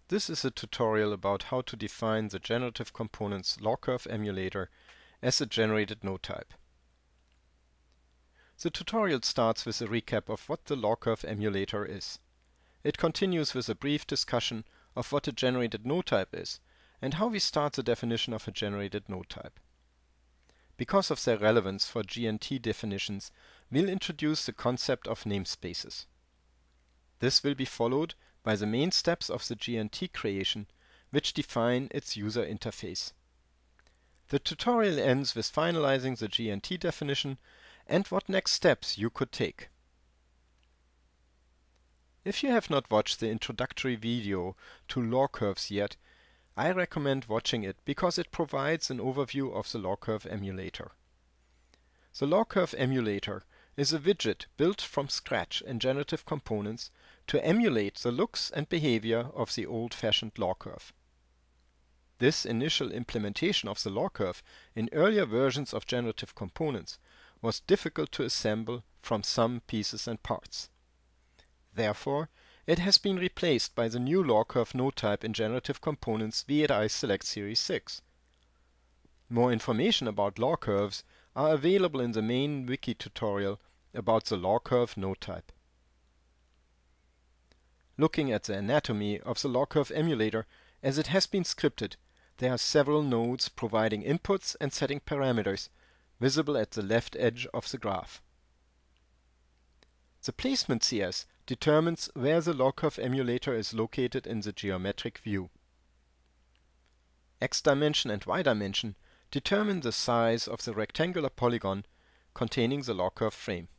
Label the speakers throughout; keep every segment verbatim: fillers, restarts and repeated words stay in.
Speaker 1: This is a tutorial about how to define the Generative Components LawCurve emulator as a generated node type. The tutorial starts with a recap of what the LawCurve emulator is. It continues with a brief discussion of what a generated node type is and how we start the definition of a generated node type. Because of their relevance for G N T definitions, we'll introduce the concept of namespaces. This will be followed by the main steps of the G N T creation, which define its user interface. The tutorial ends with finalizing the G N T definition and what next steps you could take. If you have not watched the introductory video to LawCurves yet, I recommend watching it because it provides an overview of the LawCurve emulator. The LawCurve emulator is a widget built from scratch in Generative Components to emulate the looks and behavior of the old-fashioned LawCurve. This initial implementation of the LawCurve in earlier versions of Generative Components was difficult to assemble from some pieces and parts. Therefore, it has been replaced by the new LawCurve node type in Generative Components V eight i Select Series six. More information about LawCurves are available in the main wiki tutorial about the LawCurve node type. Looking at the anatomy of the LawCurve emulator as it has been scripted, there are several nodes providing inputs and setting parameters, visible at the left edge of the graph. The placement C S determines where the LawCurve emulator is located in the geometric view. X dimension and Y dimension determine the size of the rectangular polygon containing the LawCurve frame.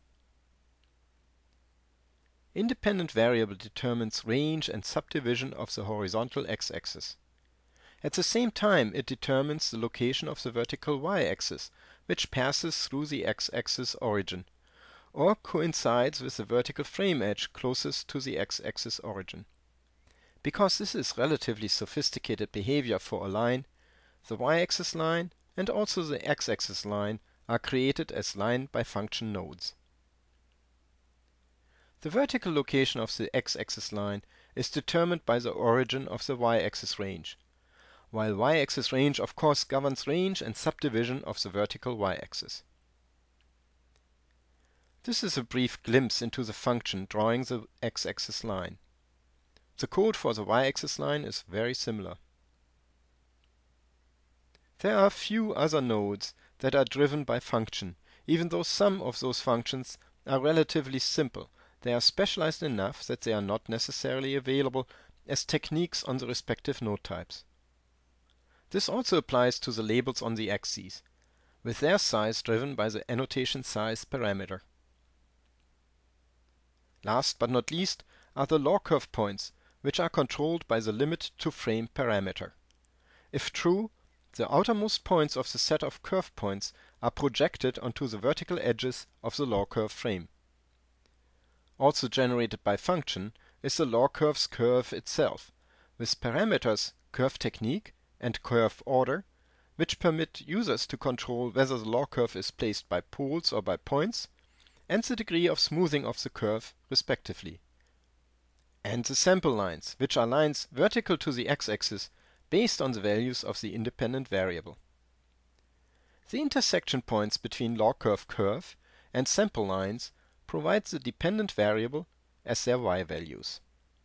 Speaker 1: Independent variable determines range and subdivision of the horizontal x-axis. At the same time, it determines the location of the vertical y-axis, which passes through the x-axis origin, or coincides with the vertical frame edge closest to the x-axis origin. Because this is relatively sophisticated behavior for a line, the y-axis line and also the x-axis line are created as line-by-function nodes. The vertical location of the x-axis line is determined by the origin of the y-axis range, while y-axis range of course governs range and subdivision of the vertical y-axis. This is a brief glimpse into the function drawing the x-axis line. The code for the y-axis line is very similar. There are few other nodes that are driven by function, even though some of those functions are relatively simple. They are specialized enough that they are not necessarily available as techniques on the respective node types. This also applies to the labels on the axes, with their size driven by the annotation size parameter. Last but not least are the LawCurve points, which are controlled by the limit to frame parameter. If true, the outermost points of the set of curve points are projected onto the vertical edges of the LawCurve frame. Also generated by function is the LawCurve's curve itself, with parameters curve technique and curve order, which permit users to control whether the LawCurve is placed by poles or by points, and the degree of smoothing of the curve, respectively. And the sample lines, which are lines vertical to the x-axis based on the values of the independent variable. The intersection points between LawCurve curve and sample lines provide the dependent variable as their y values.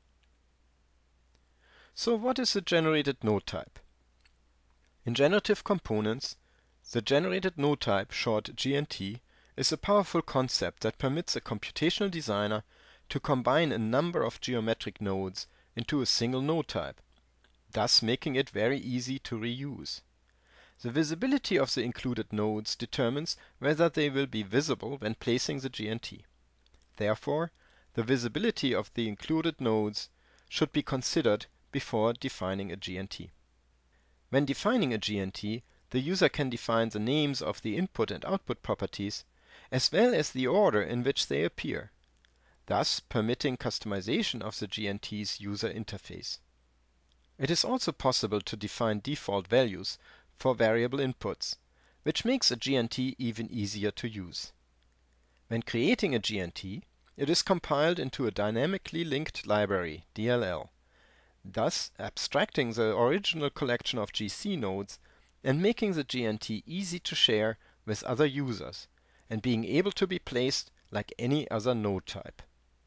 Speaker 1: So what is a generated node type? In Generative Components, the generated node type, short G N T, is a powerful concept that permits a computational designer to combine a number of geometric nodes into a single node type, thus making it very easy to reuse. The visibility of the included nodes determines whether they will be visible when placing the G N T. Therefore, the visibility of the included nodes should be considered before defining a G N T. When defining a G N T, the user can define the names of the input and output properties, as well as the order in which they appear, thus permitting customization of the G N T's user interface. It is also possible to define default values for variable inputs, which makes a G N T even easier to use. When creating a G N T, it is compiled into a dynamically linked library, D L L. thus abstracting the original collection of G C nodes and making the G N T easy to share with other users, and being able to be placed like any other node type.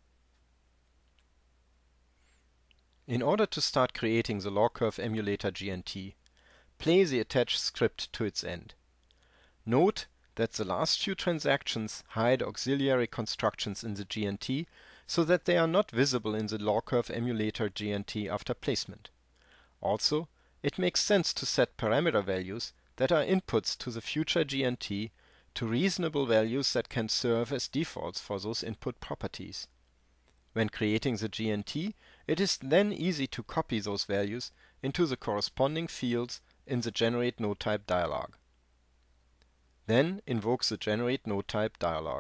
Speaker 1: In order to start creating the LawCurve emulator G N T, play the attached script to its end. Note that the last few transactions hide auxiliary constructions in the G N T so that they are not visible in the LawCurve emulator G N T after placement. Also, it makes sense to set parameter values that are inputs to the future G N T to reasonable values that can serve as defaults for those input properties. When creating the G N T, it is then easy to copy those values into the corresponding fields in the Generate Node Type dialog. Then invoke the Generate Node Type dialog.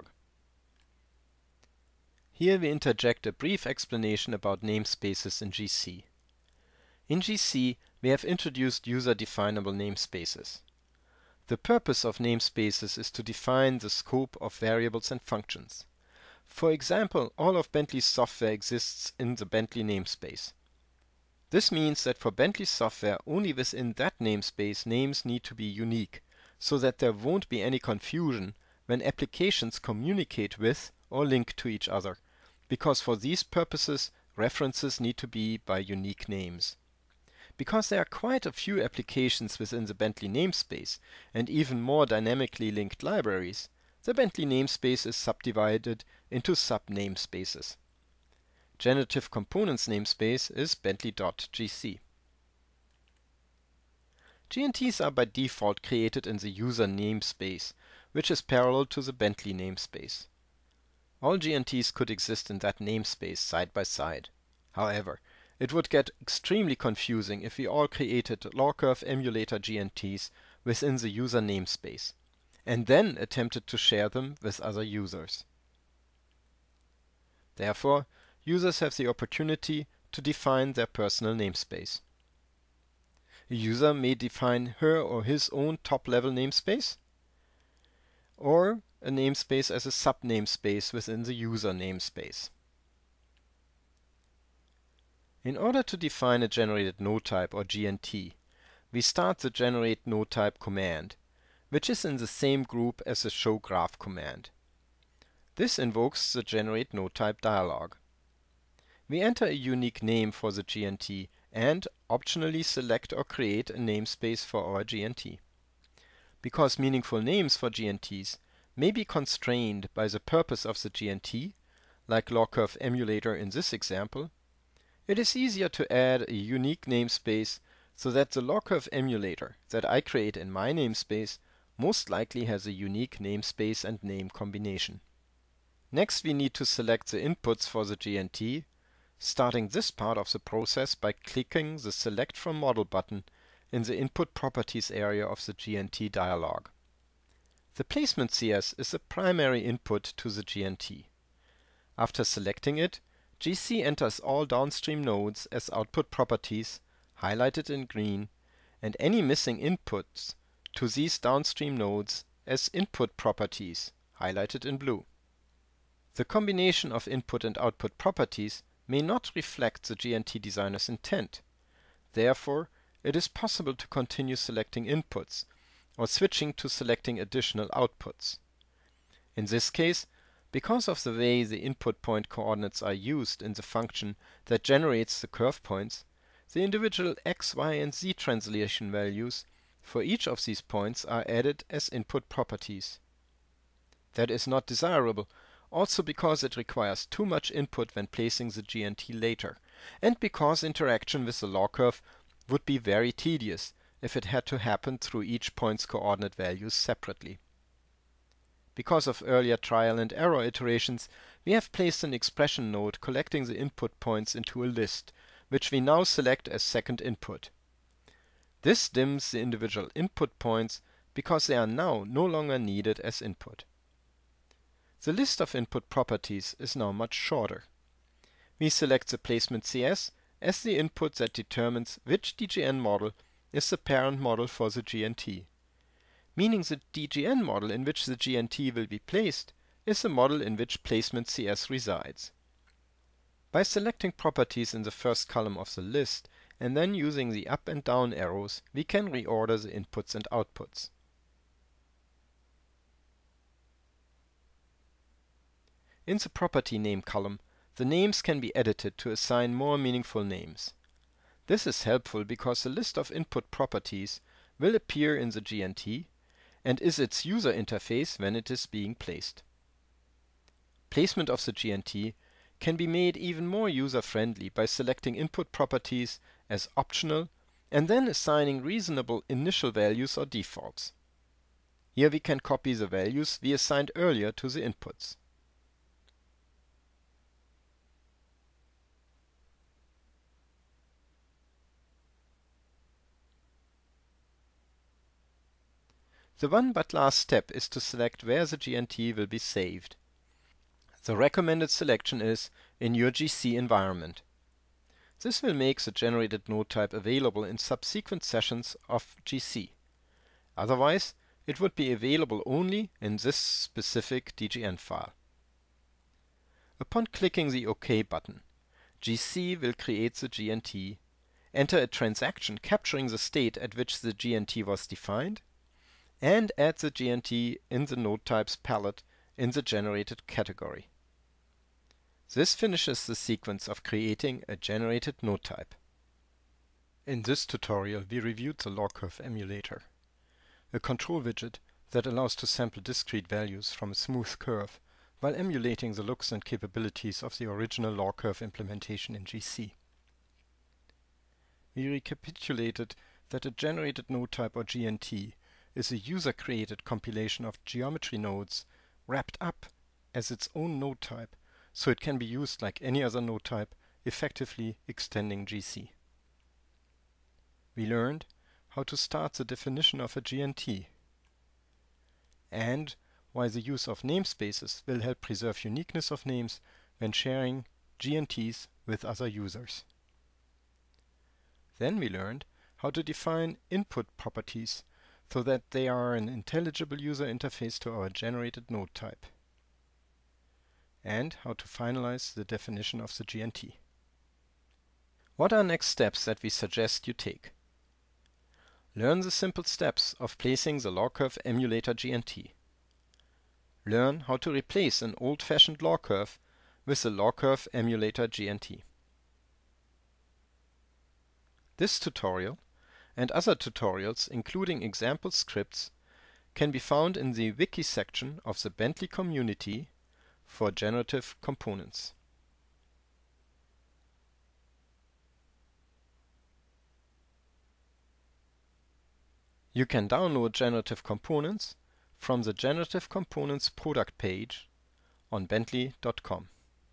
Speaker 1: Here we interject a brief explanation about namespaces in G C. In G C, we have introduced user-definable namespaces. The purpose of namespaces is to define the scope of variables and functions. For example, all of Bentley's software exists in the Bentley namespace. This means that for Bentley software, only within that namespace names need to be unique, so that there won't be any confusion when applications communicate with or link to each other, because for these purposes references need to be by unique names. Because there are quite a few applications within the Bentley namespace, and even more dynamically linked libraries, the Bentley namespace is subdivided into sub-namespaces. Generative Components namespace is bentley.gc. G N Ts are by default created in the user namespace, which is parallel to the Bentley namespace. All G N Ts could exist in that namespace side by side. However, it would get extremely confusing if we all created LawCurve emulator G N Ts within the user namespace, and then attempted to share them with other users. Therefore, users have the opportunity to define their personal namespace. A user may define her or his own top-level namespace, or a namespace as a sub-namespace within the user namespace. In order to define a generated node type or G N T, we start the generate node type command, which is in the same group as the show graph command. This invokes the generate node type dialog. We enter a unique name for the G N T and optionally select or create a namespace for our G N T. Because meaningful names for G N Ts may be constrained by the purpose of the G N T, like LawCurve emulator in this example, it is easier to add a unique namespace so that the LawCurve emulator that I create in my namespace most likely has a unique namespace and name combination. Next, we need to select the inputs for the G N T, starting this part of the process by clicking the Select from Model button in the Input Properties area of the G N T dialog. The placement C S is the primary input to the G N T. After selecting it, G C enters all downstream nodes as output properties, highlighted in green, and any missing inputs to these downstream nodes as input properties, highlighted in blue. The combination of input and output properties may not reflect the G N T designer's intent. Therefore, it is possible to continue selecting inputs, or switching to selecting additional outputs. In this case, because of the way the input point coordinates are used in the function that generates the curve points, the individual x, y, and z translation values for each of these points are added as input properties. That is not desirable, also because it requires too much input when placing the G N T later, and because interaction with the LawCurve would be very tedious if it had to happen through each point's coordinate values separately. Because of earlier trial and error iterations, we have placed an expression node collecting the input points into a list, which we now select as second input. This dims the individual input points because they are now no longer needed as input. The list of input properties is now much shorter. We select the placement C S as the input that determines which D G N model is the parent model for the G N T, meaning the D G N model in which the G N T will be placed is the model in which placement C S resides. By selecting properties in the first column of the list and then using the up and down arrows, we can reorder the inputs and outputs. In the property name column, the names can be edited to assign more meaningful names. This is helpful because the list of input properties will appear in the G N T and is its user interface when it is being placed. Placement of the G N T can be made even more user-friendly by selecting input properties as optional and then assigning reasonable initial values or defaults. Here we can copy the values we assigned earlier to the inputs. The one but last step is to select where the G N T will be saved. The recommended selection is in your G C environment. This will make the generated node type available in subsequent sessions of G C. Otherwise, it would be available only in this specific D G N file. Upon clicking the OK button, G C will create the G N T, enter a transaction capturing the state at which the G N T was defined, and add the G N T in the node types palette in the generated category. This finishes the sequence of creating a generated node type. In this tutorial we reviewed the LawCurve emulator, a control widget that allows to sample discrete values from a smooth curve while emulating the looks and capabilities of the original LawCurve implementation in G C. We recapitulated that a generated node type, or G N T, is a user-created compilation of geometry nodes wrapped up as its own node type, so it can be used like any other node type, effectively extending G C. We learned how to start the definition of a G N T, and why the use of namespaces will help preserve uniqueness of names when sharing G N Ts with other users. Then we learned how to define input properties so that they are an intelligible user interface to our generated node type, and how to finalize the definition of the G N T. What are next steps that we suggest you take? Learn the simple steps of placing the LawCurve emulator G N T. Learn how to replace an old-fashioned LawCurve with the LawCurve emulator G N T. This tutorial and other tutorials, including example scripts, can be found in the wiki section of the Bentley community for generative components. You can download generative components from the Generative Components product page on bentley dot com.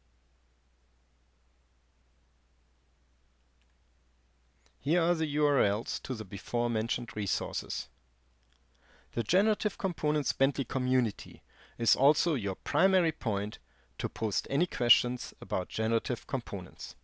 Speaker 1: Here are the U R Ls to the before mentioned resources. The Generative Components Bentley community is also your primary point to post any questions about generative components.